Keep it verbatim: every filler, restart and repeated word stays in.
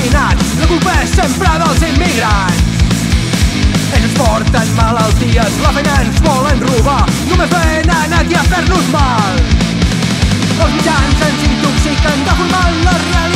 contaminats, la culpa és sempre dels immigrants. Ells ens porten malalties, la feina ens volen robar, només venen aquí a fer-nos mal. Els mitjans ens intoxiquen deformant la realitat.